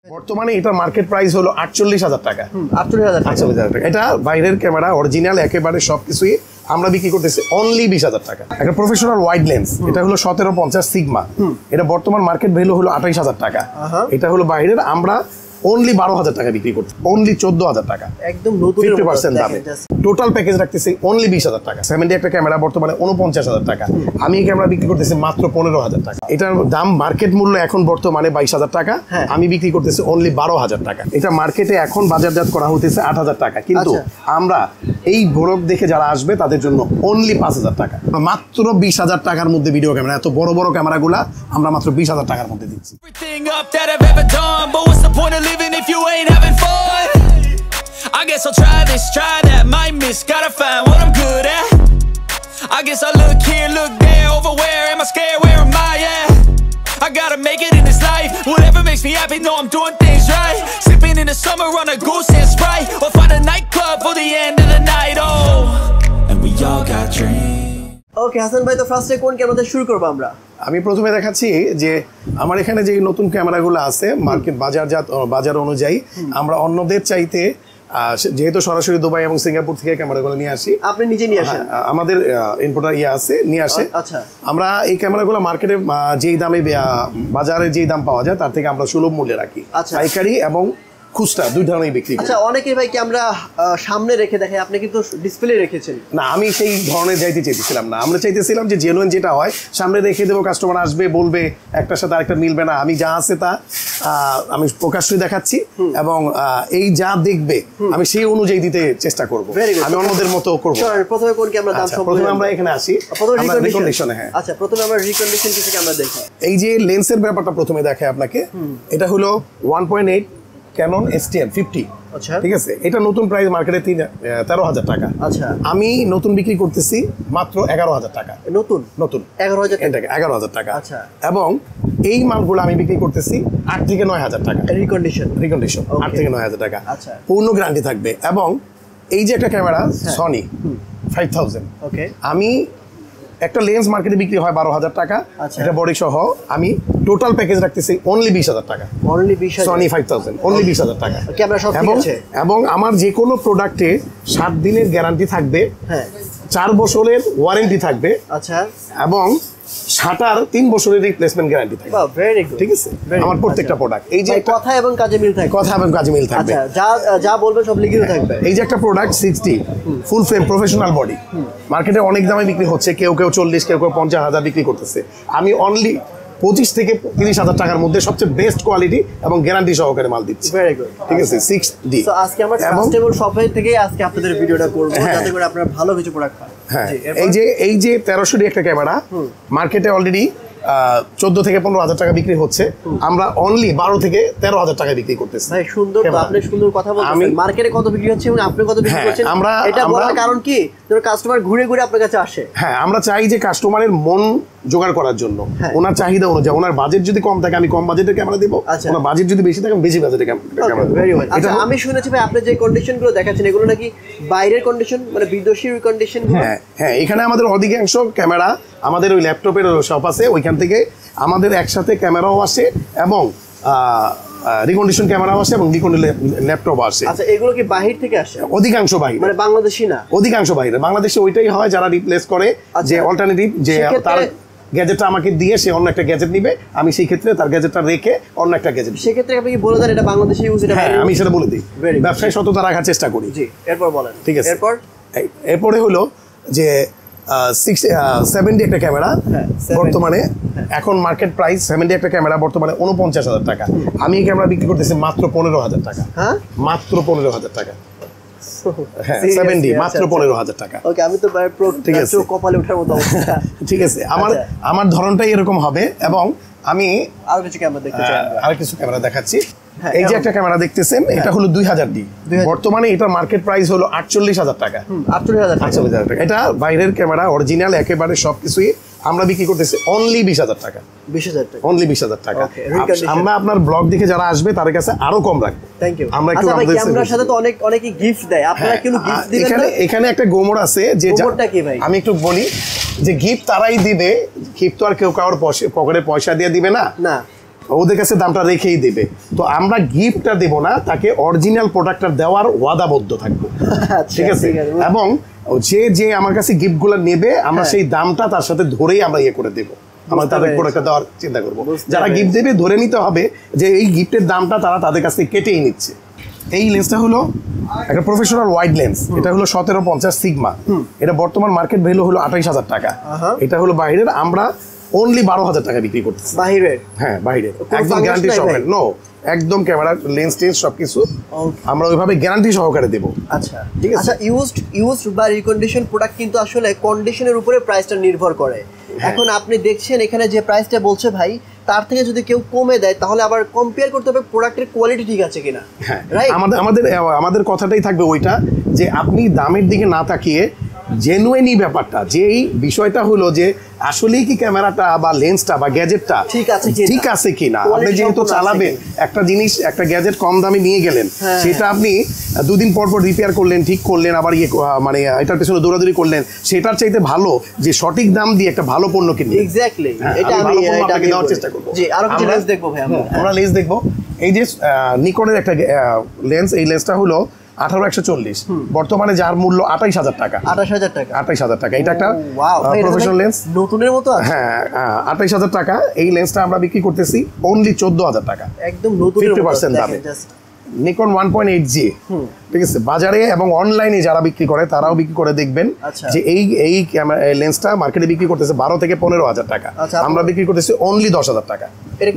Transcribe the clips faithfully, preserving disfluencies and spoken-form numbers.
বর্তমানে এটা market price হলো আটচল্লিশ হাজার টাকা। আটচল্লিশ হাজার আটচল্লিশ হাজার টাকা। এটা বাইরের ক্যামেরা অরিজিনাল একেবারে সবকিছুই আমরা বিক্রি করতেছি অনলি বিশ হাজার টাকা। একটা প্রফেশনাল ওয়াইড লেন্স, এটা হলো সতেরো পঞ্চাশ সিগমা, এটা বর্তমান মার্কেট ভ্যালু হলো আঠাইশ হাজার টাকা। এটা হলো বাইরের, আমরা অনলি বারো হাজার টাকা বিক্রি করছি, অনলি চোদ্দ হাজার টাকা, একদম নতুন ফিফটি পার্সেন্ট দামে। টোটাল প্যাকেজ রাখতেছি অনলি বিশ হাজার টাকা। সেভেন্টি একটা ক্যামেরা বর্তমানে উনপঞ্চাশ হাজার টাকা, আমি এই ক্যামেরা বিক্রি করতেছি মাত্র পনেরো হাজার টাকা। এটার দাম মার্কেট মূল্য এখন বর্তমানে বাইশ হাজার টাকা, আমি বিক্রি করতেছি অনলি বারো হাজার টাকা। এটা মার্কেটে এখন বাজারজাত করা হতেছে আট হাজার টাকা, কিন্তু আমরা এই ভোরক দেখে যারা আসবে তাদের জন্য অনলি পাঁচ হাজার টাকা, মাত্র বিশ হাজার টাকার মধ্যে ভিডিও ক্যামেরা। এত বড় বড় ক্যামেরাগুলা আমরা মাত্র বিশ হাজার টাকার মধ্যে দিচ্ছি। Having fun, I guess I'll try this, try that, might miss, gotta find what I'm good at. I guess I look here, look there, over where am I scared, where am I at? I gotta make it in this life, whatever makes me happy, know I'm doing things right. Sipping in the summer on a goose and Sprite, or find a nightclub for the end of the night, oh, and we all got dreams. Okay, Hasan ভাই, তো ফার্স্টে কোন camera দিয়ে শুরু করব আমরা? আমি প্রথমে দেখাচ্ছি যে আমার এখানে যে নতুন ক্যামেরাগুলো আছে মার্কেট বাজারজাত বাজার অনুযায়ী আমরা অন্যদের চাইতে, যেহেতু সরাসরি দুবাই এবং সিঙ্গাপুর থেকে ক্যামেরাগুলো নিয়ে আসি, আপনি নিজে নিয়ে আসেন? আমাদের ইম্পোর্টার ইয়ে আছে, নিয়ে আসে। আচ্ছা, আমরা এই ক্যামেরাগুলো মার্কেটে যেই দামে বাজারে যেই দাম পাওয়া যায় তার থেকে আমরা সুলভ মূল্যে রাখি, পাইকারি এবং খুচরা দুই ধরনের বিক্রি। আচ্ছা, অনেকে ভাই ক্যামেরা সামনে রেখে দেখে, আপনি কিন্তু ডিসপ্লে রেখেছেন। না, আমি সেই ধরনের যাইতে চাইতেছিলাম না, আমরা চাইতেছিলাম যে জেনুইন যেটা হয় সামনে রেখে দেবো, কাস্টমার আসবে বলবে একটার সাথে আরেকটা মিলবে না, আমি যা আছে তা আমি প্রকাশ্যই দেখাচ্ছি এবং এই যা দেখবে আমি সেই অনুযায়ী দিতে চেষ্টা করব, আমি অন্যদের মতো করব। প্রথমে কোন ক্যামেরা দাম সম্পর্কে প্রথমে আমরা এখানে আসি, আমরা রিকন্ডিশনে। হ্যাঁ, আচ্ছা, প্রথমে আমরা রিকন্ডিশন কিছু ক্যামেরা দেখি। এই যে লেন্সের ব্যাপারটা প্রথমে দেখাই আপনাকে, এটা হলো one point eight Canon S T M fifty. আচ্ছা, ঠিক আছে, এটা নতুন প্রাইস মার্কেটে তিন তেরো হাজার টাকা। আচ্ছা, আমি নতুন বিক্রি করতেছি মাত্র এগারো হাজার টাকা। নতুন নতুন এগারো হাজার টাকা, এগারো হাজার টাকা। আচ্ছা, এবং এই মালগুলো আমি বিক্রি করতেছি আট থেকে নয় হাজার টাকা। রিকন্ডিশন রিকন্ডিশন আট থেকে নয় হাজার টাকা। আচ্ছা, পূর্ণ গ্যারান্টি থাকবে। এবং এই যে একটা camera Sony five thousand, okay, আমি একটা লেন্স মার্কেটে বিক্রি হয় বারো হাজার টাকা, এটা বডি সহ আমি টোটাল প্যাকেজ রাখতেছি অনলি বিশ হাজার টাকা। অনলি বিশ হাজার, সনি ফাইভ থাউজেন্ড, অনলি বিশ হাজার টাকা। এবং এবং আমার যে কোনো প্রোডাক্টে সাত দিনের গ্যারান্টি থাকবে, হ্যাঁ, চার বছরের ওয়ারেন্টি থাকবে। আচ্ছা, এবং শাটার তিন বছরের রিপ্লেসমেন্ট গ্যারান্টি থাকবে। ভেরি গুড, ঠিক আছে, আমার প্রত্যেকটা প্রোডাক্ট এই যে কথা এবং কাজে মিল থাকবে, কথা এবং কাজে মিল থাকবে। আচ্ছা, যা যা বলবে সব লিখিত থাকবে। এই যে একটা product sixty full frame professional body, মার্কেটে অনেক দামে বিক্রি হচ্ছে, কেউ কেউ চল্লিশ, কেউ কেউ পঞ্চাশ হাজার বিক্রি করতেছে, আমি অনলি পঁচিশ থেকে তিরিশ হাজার টাকার মধ্যে সবচেয়ে বেস্ট কোয়ালিটি এবং গ্যারান্টি সহকারে মাল দিচ্ছি। ভেরি গুড, ঠিক আছে, সিক্স ডি। সো আজকে আমরা কাস্টমার শপে থেকে আজকে আপনাদের ভিডিওটা করব যাতে করে আপনারা ভালো কিছু প্রোডাক্ট পান। হ্যাঁ, এই যে এই যে তেরোশো ডি একটা ক্যামেরা মার্কেটে অলরেডি চোদ্দ থেকে পনেরো হাজার টাকা বিক্রি হচ্ছে, আমরা অনলি বারো থেকে তেরো হাজার টাকা বিক্রি করতেছি। ভাই সুন্দর, আপনি সুন্দর কথা বলছেন। মার্কেটে কত বিক্রি হচ্ছে এবং আপনি কত বিক্রি করছেন, আমরা এটা বলার কারণ কি, যেন কাস্টমার ঘুরে ঘুরে আপনার কাছে আসে। হ্যাঁ, আমরা চাই যে কাস্টমারের মন জোগাড় করার জন্য, ওনার চাহিদা অনুযায়ী, ওনার বাজেট যদি কম থাকে আমি কম বাজেটের ক্যামেরা দিব, ওনার বাজেট যদি বেশি থাকে আমি বেশি বাজেটের ক্যামেরা দেব। আচ্ছা, আমি শুনেছি ভাই আপনি যে কন্ডিশনগুলো দেখাচ্ছেন এগুলো নাকি বাইরের কন্ডিশন, মানে বিদেশি কন্ডিশন। হ্যাঁ হ্যাঁ, এখানে আমাদের অধিকাংশ ক্যামেরা আমাদের ওই ল্যাপটপের শপ আছে, ওইখান থেকে আমাদের একসাথে ক্যামেরাও আসে এবং রিকন্ডিশন ক্যামেরাও আসে এবং ল্যাপটপ আসে। আচ্ছা, এগুলো কি বাহির থেকে আসে? অধিকাংশ বাহির, মানে বাংলাদেশি না, অধিকাংশ বাহিরে। বাংলাদেশে ওইটাই হয় যারা রিপ্লেস করে, যে অল্টারনেটিভ, যে তার গ্যাজেটটা আমাকে দিয়ে সে অন্য একটা গ্যাজেট নিবে, আমি সেই ক্ষেত্রে তার গ্যাজেটটা রেখে অন্য একটা গ্যাজেট। সেক্ষেত্রে আপনি কি বলে দেন এটা বাংলাদেশি ইউজ? এটা হ্যাঁ, আমি সেটা বলে দিই, ব্যবসায় সততা রাখার চেষ্টা করি। জি, এরপর বলেন। ঠিক আছে, এরপর এরপরে হলো যে সেভেন্টি একটা ক্যামেরা বর্তমানে এখন মার্কেট প্রাইস সেভেন্টি একটা ক্যামেরা বর্তমানে উনপঞ্চাশ হাজার টাকা, আমি এই ক্যামেরা বিক্রি করতেছি মাত্র পনেরো হাজার টাকা। হ্যাঁ, মাত্র পনেরো হাজার টাকা। হ্যাঁ, সেভেন্টি মাত্র পনেরো হাজার টাকা। ওকে, আমি তো ঠিক আছে, কপালে ওঠার মতো অবস্থা। ঠিক আছে, আমার আমার ধরনটাই এরকম হবে। এবং আমি আরো কিছু ক্যামেরা দেখতে চাই, আর কিছু ক্যামেরা দেখাচ্ছি। এই যে একটা ক্যামেরা দেখতেছেন, এটা হলো দুই হাজার ডি, বর্তমানে এটার মার্কেট প্রাইস হলো আটচল্লিশ হাজার টাকা। আটচল্লিশ হাজার আটচল্লিশ হাজার টাকা। এটা বাইরের ক্যামেরা অরিজিনাল একেবারে সবকিছুই আমরা বিক্রি করতেছি অনলি বিশ হাজার টাকা। বিশ হাজার টাকা, অনলি বিশ হাজার টাকা। আমরা আপনার ব্লগ দেখে যারা আসবে তাদের কাছে আরো কম রাখবো। Thank you. আমরা একটু আমাদের ক্যামেরার সাথে তো অনেক অনেকই গিফট দেয়, আপনারা কি গিফট দিবেন? এখানে এখানে একটা গোমর আছে, যে গোমরটা কি ভাই আমি একটু বলি, যে গিফট তারাই দিবে, গিফট তো আর কেউ কারোর পকেটে পয়সা দিয়ে দিবে না। না, ওদের কাছে দামটা রেখেই দেবে। তো আমরা গিফটটা দেব না, তাকে অরিজিনাল প্রোডাক্টটা দেওয়ার ওয়াদাবদ্ধ থাকবো, ঠিক আছে? এবং যে যে আমার কাছে গিফটগুলো নেবে আমরা সেই দামটা তার সাথে ধরেই আমরা ইয়ে করে দেবো, আমরা তাদের প্রোডাক্টটা দেওয়ার চিন্তা করবো। যারা গিফট দেবে ধরে নিতে হবে যে এই গিফটের দামটা তারা তাদের কাছ থেকে কেটেই নিচ্ছে। এই লেন্সটা হলো একটা প্রফেশনাল ওয়াইড লেন্স, এটা হলো সতেরো পঞ্চাশ সিগমা, এটা বর্তমান মার্কেট ভ্যালু হলো আঠাইশ হাজার টাকা। এটা হলো বাইরের, আমরা অনলি বারো হাজার টাকা বিক্রি করতেছি। বাইরের? হ্যাঁ বাইরের, একদম গ্যারান্টি সহকারে। নো, একদম ক্যামেরা লেন্স টেন্স সবকিছু আমরা ওইভাবে গ্যারান্টি সহকারে দেবো। আচ্ছা ঠিক আছে। আচ্ছা ইউজড ইউজড বা রিকন্ডিশন প্রোডাক্ট কিন্তু আসলে কন্ডিশনের উপরে প্রাইসটা নির্ভর করে। এখন আপনি দেখছেন এখানে যে প্রাইসটা বলছে ভাই, তার থেকে যদি কেউ কমে দেয় তাহলে আবার কম্পেয়ার করতে হবে প্রোডাক্টের কোয়ালিটি ঠিক আছে কিনা। হ্যাঁ, আমাদের আমাদের আমাদের কথাটাই থাকবে ওইটা, যে আপনি দামের দিকে না তাকিয়ে জেনুইনই ব্যাপারটা, যে এই বিষয়টা হলো যে আসলেই কি ক্যামেরাটা বা লেন্সটা বা গ্যাজেটটা ঠিক আছে ঠিক আছে কিনা। আপনি যেহেতু চালাবেন একটা জিনিস, একটা গ্যাজেট কম দামে নিয়ে গেলেন, সেটা আপনি দুদিন পর পর রিপেয়ার করলেন, ঠিক করলেন, আবার ইয়ে মানে এটার পেছনে দৌড়াদৌড়ি করলেন, সেটার চাইতে ভালো যে সঠিক দাম দিয়ে একটা ভালো পণ্য কিনবেন। এক্স্যাক্টলি, এটা আমি আপনাকে দেওয়ার চেষ্টা করব। জি, আরো কিছু লেন্স দেখবো ভাই আমরা। আমরা লেন্স দেখবো। এই যে নিকনের একটা লেন্স, এই লেন্সটা হলো আঠারো একশো চল্লিশ, বর্তমানে যার মূল্য আঠাইশ হাজার টাকা। আঠাশ হাজার টাকা আঠাইশ হাজার টাকা এটা একটা প্রফেশনাল লেন্স, নতুনের মতো। হ্যাঁ, আঠাইশ হাজার টাকা। এই লেন্সটা আমরা বিক্রি করতেছি অনলি চোদ্দ হাজার টাকা, একদম নতুন, ফিফটি পার্সেন্ট দামে। Nikon one point eight G, ঠিক আছে? বাজারে এবং অনলাইনে যারা বিক্রি করে তারাও বিক্রি করে দেখবেন যে এই এই লেন্সটা মার্কেটে বিক্রি করতেছে বারো থেকে পনেরো হাজার টাকা, আমরা বিক্রি করতেছি অনলি দশ হাজার টাকা।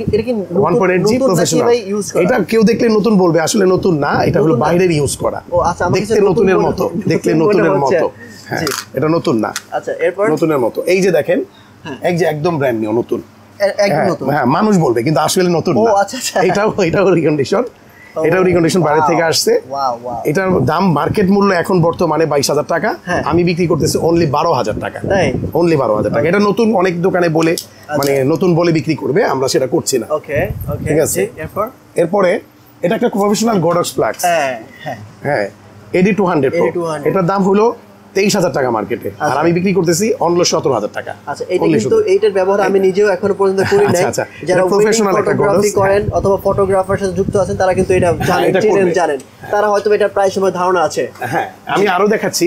এটা কেউ দেখলে নতুন বলবে, আসলে নতুন না, এটা হলো বাইরের ইউজ করা, দেখতে নতুনের মতো, দেখলে নতুনের মতো। হ্যাঁ, এটা নতুন না, নতুনের মতো। এই যে দেখেন, এই যে একদম ব্র্যান্ড নিউ নতুন, হ্যাঁ মানুষ বলবে কিন্তু আসলে নতুন না। এটাও এটাও রিকন্ডিশন, এটাও রিকন্ডিশন বাইরে থেকে আসছে। এটার দাম মার্কেট মূল্য এখন বর্তমানে বাইশ হাজার টাকা, আমি বিক্রি করতেছি অনলি বারো হাজার টাকা, অনলি বারো হাজার টাকা। এটা নতুন, অনেক দোকানে বলে মানে নতুন বলে বিক্রি করবে, আমরা সেটা করছি না, ঠিক আছে? এরপরে এটা একটা প্রফেশনাল গডক্স ফ্লাক্স, হ্যাঁ এডি টু হান্ড্রেড, এটার দাম হলো তেইশ হাজার টাকা মার্কেটে, আর আমি বিক্রি করতেছি অনলি সতেরো হাজার টাকা। আচ্ছা, এটা কিন্তু এইটার ব্যবহার আমি নিজেও এখনো পর্যন্ত করি নাই। যারা প্রফেশনাল ফটোগ্রাফি করেন অথবা ফটোগ্রাফারের সাথে যুক্ত আছেন তারা কিন্তু এটা জানেন, জানেন তারা হয়তো এটা প্রায় সময় ধারণা আছে। হ্যাঁ, আমি আরো দেখাচ্ছি।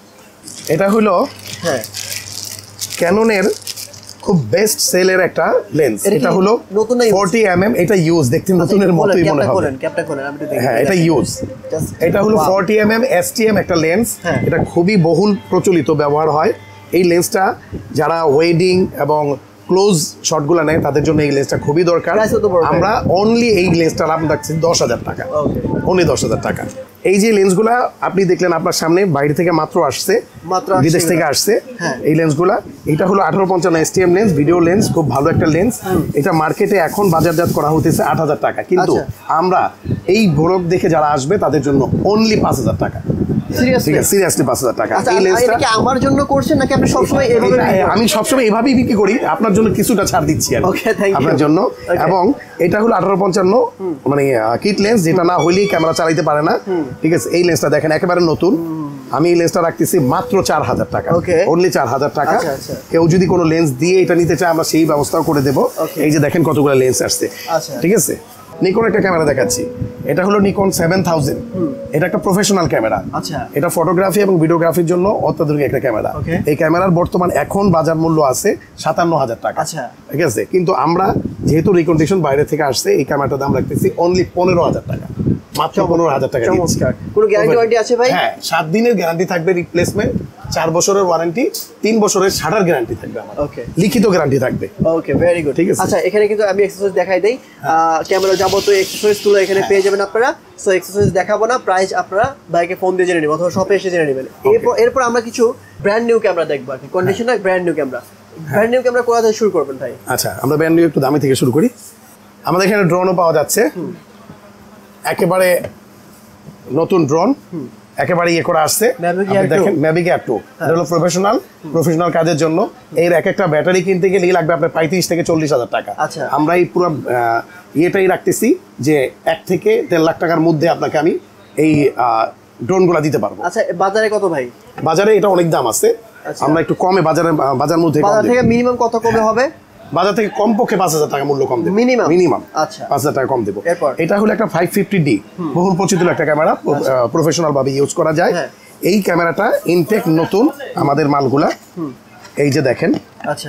এটা হলো হ্যাঁ ক্যাননের খুব বেস্ট সেলের একটা লেন্স, এটা হলো ফর্টি এম এম, এটা ইউজ, দেখতে নতুনের মতোই মনে হবে। হ্যাঁ, এটা ইউজ, এটা হলো forty M M S T M একটা লেন্স, এটা খুবই বহুল প্রচলিত, ব্যবহার হয়। এই লেন্সটা যারা ওয়েডিং এবং ক্লোজ শটগুলো নেয় তাদের জন্য এই লেন্সটা খুবই দরকার। আমরা অনলি এই লেন্সটার দাম রাখছি দশ হাজার টাকা, অনলি দশ হাজার টাকা। এই যে লেন্সগুলা আপনি দেখলেন আপনার সামনে, বাইরে থেকে মাত্র আসছে, বিদেশ থেকে আসছে এই লেন্সগুলা। এটা হলো আঠারো পঞ্চান্ন S T M lens, video lens, খুব ভালো একটা লেন্স। এটা মার্কেটে এখন বাজারজাত করা হতেছে আট হাজার টাকা, কিন্তু আমরা এই ভোরক দেখে যারা আসবে তাদের জন্য অনলি পাঁচ হাজার টাকা। সিরিয়াসলি পাঁচ হাজার টাকা। এই লেন্সটা আমার জন্য করছেন নাকি আপনি সবসময় এভাবে? আমি সবসময় এভাবেই বিক্রি করি, আপনার জন্য কিছুটা ছাড় দিচ্ছি আর আপনার জন্য। এবং এটা হলো আঠারো পঞ্চান্ন মানে কিট লেন্স, যেটা না হইলেই ক্যামেরা চালাইতে পারে না, ঠিক আছে? এই লেন্সটা দেখেন একেবারে নতুন, আমি এই লেন্সটা রাখতেছি মাত্র চার হাজার টাকা, অনলি চার হাজার টাকা। কেউ যদি কোনো লেন্স দিয়ে এটা নিতে চায় আমরা সেই ব্যবস্থাও করে দেবো। এই যে দেখেন কতগুলো লেন্স আসছে, ঠিক আছে? নিকন একটা ক্যামেরা দেখাচ্ছি, এটা হলো নিকন সেভেন থাউজেন্ড, এটা একটা প্রফেশনাল ক্যামেরা, এটা ফটোগ্রাফি এবং ভিডিওগ্রাফির জন্য অত্যাধুনিক একটা ক্যামেরা। এই ক্যামেরার বর্তমান এখন বাজার মূল্য আছে সাতান্ন হাজার টাকা, ঠিক আছে? কিন্তু আমরা যেহেতু রিকন্ডিশন বাইরে থেকে আসছে, এই ক্যামেরাটার দাম রাখতেছি অনলি পনেরো হাজার টাকা, মাত্র পনেরো হাজার টাকা। কোনো গ্যারান্টি ওয়ারেন্টি আছে ভাই? হ্যাঁ, সাত দিনের গ্যারান্টি থাকবে, রিপ্লেসমেন্ট, চার বছরের ওয়ারেন্টি, তিন বছরের শাটার গ্যারান্টি থাকবে আমার, ওকে, লিখিত গ্যারান্টি থাকবে। ওকে, ভেরি গুড, ঠিক আছে। আচ্ছা, এখানে কিন্তু আমি এক্সেসরিজ দেখাই দেই, ক্যামেরা যাবতীয় এক্সেসরিজ গুলো এখানে পেয়ে যাবেন আপনারা। সো এক্সেসরিজ দেখাবো না, প্রাইস আপনারা বাইকে ফোন দিয়ে জেনে নেবেন অথবা শপে এসে জেনে নেবেন। এরপর এরপর আমরা কিছু ব্র্যান্ড নিউ ক্যামেরা দেখবো আর কি, কন্ডিশন আর brand new camera. Brand new camera কোথা থেকে শুরু করবেন ভাই? আচ্ছা, আমরা ব্র্যান্ড নিউ একটু দামি থেকে শুরু করি। আমাদের এখানে ড্রোনও পাওয়া যাচ্ছে, একেবারে নতুন ড্রোন, একেবারে ইয়ে করে আসছে, দেখেন ম্যাভিক এয়ার টু, এটা হলো প্রফেশনাল প্রফেশনাল কাজের জন্য। এর এক একটা ব্যাটারি কিনতে গেলেই লাগবে আপনার পঁয়ত্রিশ থেকে চল্লিশ হাজার টাকা। আমরা এই পুরো ইয়েটাই রাখতেছি যে এক থেকে দেড় লাখ টাকার মধ্যে আপনাকে আমি এই ড্রোনগুলো দিতে পারবো। আচ্ছা, বাজারে কত ভাই? বাজারে এটা অনেক দাম আছে, আমরা একটু কমে বাজারে বাজার মধ্যে বাজার থেকে মিনিমাম কত কমে হবে? বাজার থেকে কমপক্ষে পাঁচ হাজার টাকা মূল্য কম দেবো মিনিমাম মিনিমাম আচ্ছা পাঁচ হাজার টাকা কম দেবো এরপর এটা হলো একটা ফাইভ ফিফটি ডি বহুল পরিচিত একটা ক্যামেরা প্রফেশনাল ভাবে ইউজ করা যায় এই ক্যামেরাটা ইনটেক নতুন আমাদের মালগুলা এই যে দেখেন আচ্ছা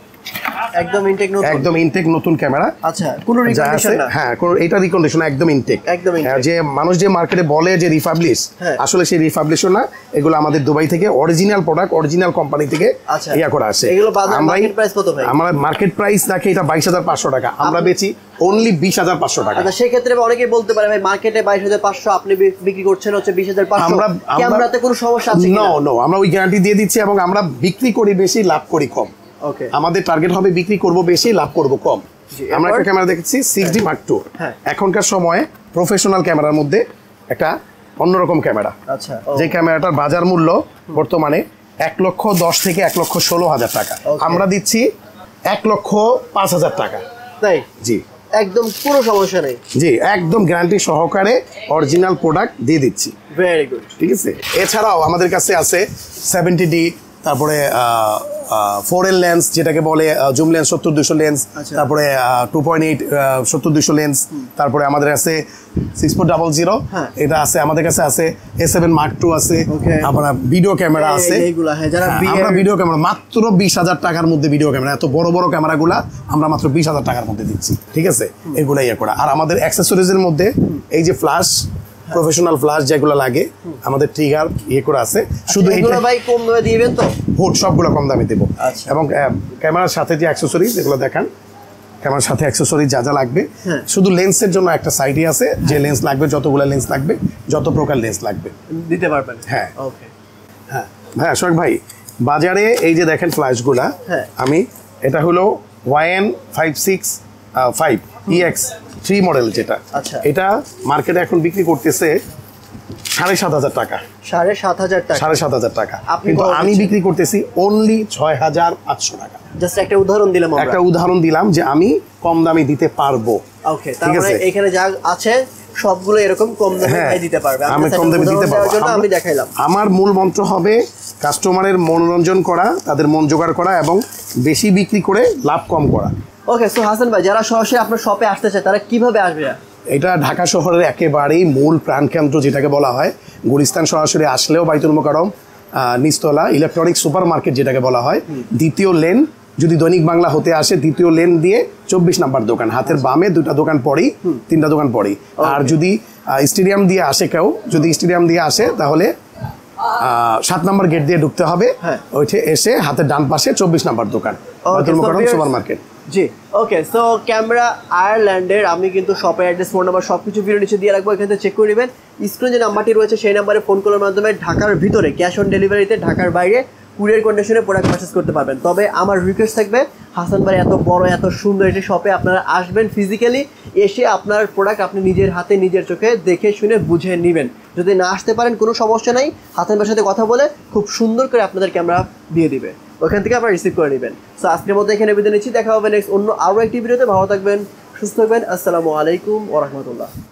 একদম ইনটেক নতুন একদম ইনটেক নতুন ক্যামেরা আচ্ছা কোনো রিকন্ডিশন না হ্যাঁ কোনো এটা রিকন্ডিশন একদম ইনটেক একদম ইনটেক যে মানুষ যে মার্কেটে বলে যে রিফাবলিশ আসলে সেই রিফাবলিশও না এগুলো আমাদের দুবাই থেকে অরিজিনাল প্রোডাক্ট অরিজিনাল কোম্পানি থেকে ইয়া করা আসে এগুলো বাজার মার্কেট প্রাইস কত ভাই আমরা মার্কেট প্রাইস রাখি এটা বাইশ হাজার পাঁচশো টাকা আমরা বেচি অনলি বিশ হাজার পাঁচশো টাকা আচ্ছা সেই ক্ষেত্রে অনেকেই বলতে পারে ভাই মার্কেটে বাইশ হাজার পাঁচশো আপনি বিক্রি করছেন হচ্ছে বিশ হাজার পাঁচশো আমরা ক্যামেরাতে কোনো সমস্যা আছে কিনা নো নো আমরা ওই গ্যারান্টি দিয়ে দিচ্ছি এবং আমরা বিক্রি করি বেশি লাভ করি কম ওকে আমাদের টার্গেট হবে বিক্রি করব বেশি লাভ করব কম আমরা একটা ক্যামেরা দেখেছি সিক্স ডি মার্ক টু এখনকার সময়ে প্রফেশনাল ক্যামেরার মধ্যে একটা অন্যরকম ক্যামেরা আচ্ছা যে ক্যামেরাটার বাজার মূল্য বর্তমানে এক লক্ষ দশ থেকে এক লক্ষ ষোলো হাজার টাকা আমরা দিচ্ছি এক লক্ষ পাঁচ হাজার টাকা তাই জি একদম কোনো সমস্যা নেই জি একদম গ্যারান্টি সহকারে অরিজিনাল প্রোডাক্ট দিয়ে দিচ্ছি ভেরি গুড ঠিক আছে এছাড়াও আমাদের কাছে আছে সেভেন্টি ডি তারপরে ফোর এল লেন্স যেটাকে বলে জুম লেন্স সত্তর দুশো লেন্স তারপরে টু পয়েন্ট এইট সত্তর দুশো লেন্স তারপরে আমাদের আছে সিক্স ফোর ডাবল জিরো এটা আছে আমাদের কাছে আছে এ সেভেন মার্ক টু আছে আপনার ভিডিও ক্যামেরা আছে আমরা ভিডিও ক্যামেরা মাত্র বিশ হাজার টাকার মধ্যে ভিডিও ক্যামেরা এত বড় বড় ক্যামেরাগুলা আমরা মাত্র বিশ হাজার টাকার মধ্যে দিচ্ছি ঠিক আছে এগুলা ইয়ে করা আর আমাদের অ্যাক্সেসরিজের মধ্যে এই যে ফ্ল্যাশ প্রফেশনাল ফ্ল্যাশ যেগুলো লাগে আমাদের ট্রিগার ইয়ে করে আছে শুধু এগুলো ভাই কম দামে দিবেন তো হুড সবগুলো কম দামে দেব এবং ক্যামেরার সাথে যে অ্যাকসেসরিজ এগুলো দেখান ক্যামেরার সাথে অ্যাকসেসরিজ যা যা লাগবে শুধু লেন্সের জন্য একটা সাইডই আছে যে লেন্স লাগবে যতগুলো লেন্স লাগবে যত প্রকার লেন্স লাগবে দিতে পারবেন হ্যাঁ ওকে হ্যাঁ হ্যাঁ সোহাগ ভাই বাজারে এই যে দেখেন ফ্ল্যাশগুলা আমি এটা হলো YN five six five EX three model যেটা এটা মার্কেটে এখন বিক্রি করতেছে সাড়ে সাত হাজার টাকা সাড়ে সাত হাজার টাকা সাড়ে সাত হাজার টাকা কিন্তু আমি বিক্রি করতেছি অনলি ছয় হাজার পাঁচশো টাকা জাস্ট একটা উদাহরণ দিলাম একটা উদাহরণ দিলাম যে আমি কম দামে দিতে পারবো ওকে তার মানে এখানে যা আছে সবগুলো এরকম কম দামে দিতে পারবে আমি কম দামে দিতে পারবো আমি দেখাইলাম আমার মূল মন্ত্র হবে কাস্টমারের মনোরঞ্জন করা তাদের মন জোগাড় করা এবং বেশি বিক্রি করে লাভ কম করা ওকে সো হাসান ভাই যারা সরাসরি আপনার শপে আসতে চায় তারা কিভাবে আসবে এটা ঢাকা শহরের একেবারেই মূল প্রাণকেন্দ্র যেটাকে বলা হয় গুলিস্তান সরাসরি আসলেও বাইতুল মুকাররম নিচতলা ইলেকট্রনিক সুপার মার্কেট যেটাকে বলা হয় দ্বিতীয় লেন যদি দৈনিক বাংলা হতে আসে দ্বিতীয় লেন দিয়ে চব্বিশ নাম্বার দোকান হাতের বামে দুটা দোকান পরেই তিনটা দোকান পরেই আর যদি স্টেডিয়াম দিয়ে আসে কেউ যদি স্টেডিয়াম দিয়ে আসে তাহলে সাত নম্বর গেট দিয়ে ঢুকতে হবে ওইটা এসে হাতের ডান পাশে চব্বিশ নাম্বার দোকান বাইতুল মুকাররম সুপার মার্কেট জি ওকে সো ক্যামেরা আয়ারল্যান্ডের আমি কিন্তু শপের অ্যাড্রেস ফোন নাম্বার সব কিছু ভিডিও নিচে দিয়ে রাখবো এখান থেকে চেক করে নেবেন স্ক্রিনে যে নাম্বারটি রয়েছে সেই নাম্বারে ফোন করার মাধ্যমে ঢাকার ভিতরে ক্যাশ অন ডেলিভারিতে ঢাকার বাইরে কুরিয়ার কন্ডিশনে প্রোডাক্ট পারচেস করতে পারবেন তবে আমার রিকোয়েস্ট থাকবে হাসান ভাই এত বড় এত সুন্দর একটি শপে আপনারা আসবেন ফিজিক্যালি এসে আপনার প্রোডাক্ট আপনি নিজের হাতে নিজের চোখে দেখে শুনে বুঝে নেবেন যদি না আসতে পারেন কোনো সমস্যা নাই হাসান ভাইয়ের সাথে কথা বলে খুব সুন্দর করে আপনাদের ক্যামেরা দিয়ে দিবে ওখান থেকে আপনারা রিসিভ করে নেবেন সো আজকের মতো এখানে বিদায় নিচ্ছি দেখা হবে নেক্সট অন্য আরও একটি ভিডিওতে ভালো থাকবেন সুস্থ থাকবেন আসসালামু আলাইকুম ওয়া রাহমাতুল্লাহ